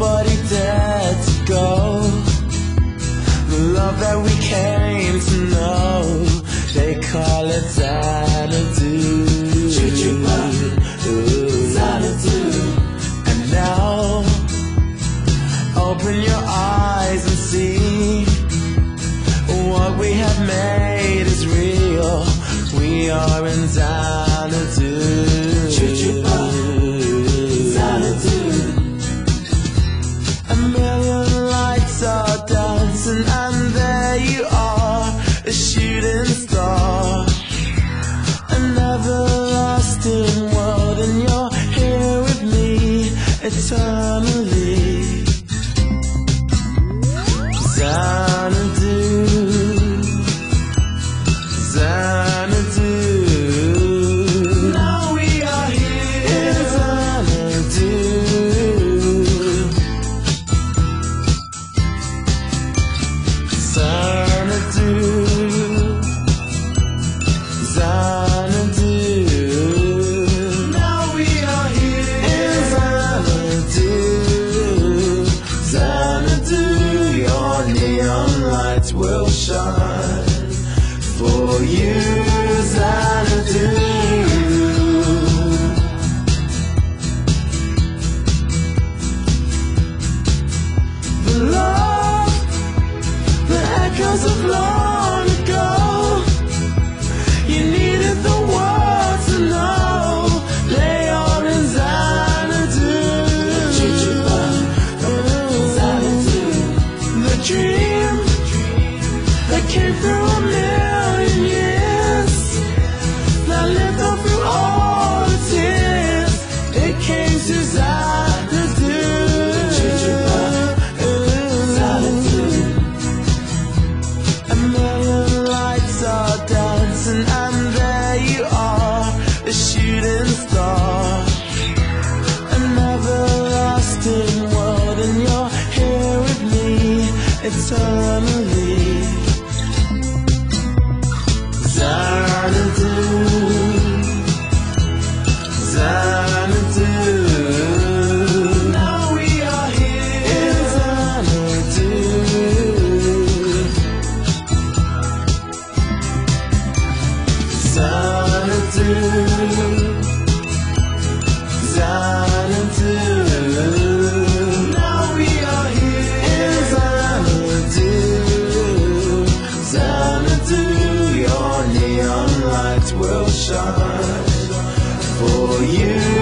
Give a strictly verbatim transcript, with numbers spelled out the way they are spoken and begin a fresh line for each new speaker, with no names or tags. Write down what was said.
nobody dared to go. The love that we came to know, they call it Xanadu. Xanadu. And now, open your eyes and see, what we have made is real. We are in Xanadu. Xanadu. A million lights are dancing, and there you are, a shooting star, an everlasting world, and you're here with me eternally. Xanadu, Xanadu. Now we are here in Xanadu. Xanadu, Xanadu. Now we are here in Xanadu. Xanadu, your neon lights will shine for you, Xanadu. The love, the echoes of long ago, you needed the world to know, they are in Xanadu. Xanadu. The dream that came through a million years, that lived on through all the tears, it came to Xanadu. Xanadu. A million lights are dancing, and there you are, a shooting star, an everlasting world, and you're here with me eternally. Xanadu, Xanadu. Now we are here in Xanadu. Xanadu, Xanadu. Now we are here in Xanadu. Xanadu, your neon lights will shine for you.